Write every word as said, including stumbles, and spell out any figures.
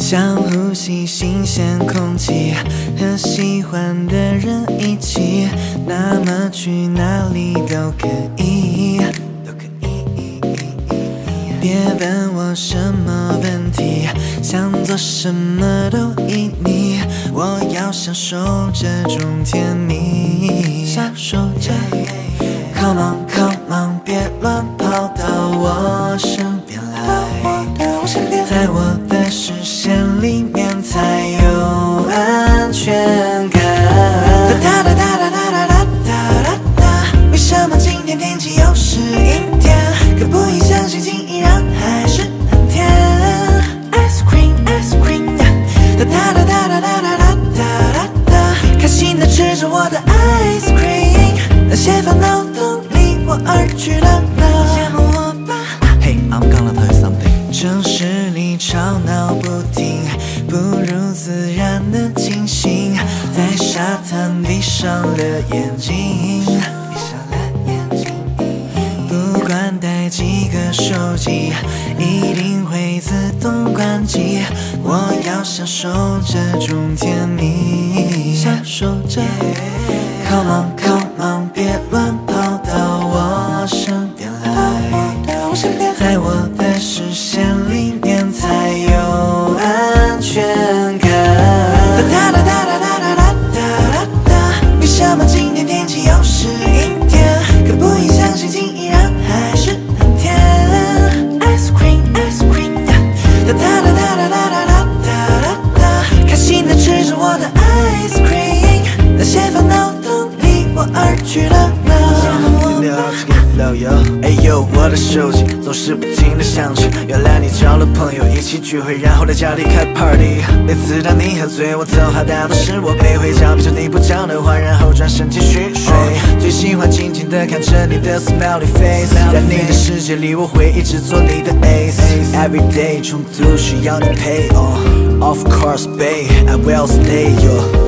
想呼吸新鲜空气，和喜欢的人一起，那么去哪里都可以，都可以。别问我什么问题，想做什么都依你，我要享受这种甜蜜，享受着。Come on, come on， 别乱跑到我身边来，在我的视线里面才有安全感。哒哒哒哒哒哒哒哒哒哒，为什么今天天气又是阴天？可不可以相信情依然还是很甜 ？Ice cream, ice cream， 哒哒哒哒哒哒哒哒哒哒，开心的吃着我的 ice cream， 那些烦恼都离我而去了呢。羡慕我吧 Hey, I'm gonna tell you something。 城市里吵闹不停，不如自然的清醒，在沙滩闭上了眼睛，闭上了眼睛。不管带几个手机，一定会自动关机。我要享受这种甜蜜，享受着。Come on, come on， 别乱跑到我身边来，在我的视线里面才有安全感。哒哒哒哒哒哒哒哒哒哒，为什么今天天气又是阴天？可不可以相信情依然还是很甜 ？Ice cream, ice cream， 哒哒哒哒哒哒哒哒哒哒，开心的吃着我的 ice cream， 那些烦恼都离我而去了呢。 哎呦，我的手机总是不停的响起，原来你交了朋友，一起聚会，然后在家里开 party。每次当你喝醉，我都好大都是我背会讲，闭着你不讲的话，然后转身继续睡。最喜欢静静的看着你的 smiley face， 在你的世界里，我会一直做你的 ace。Every day 冲突需要你 pay， oh of course babe I will stay yo。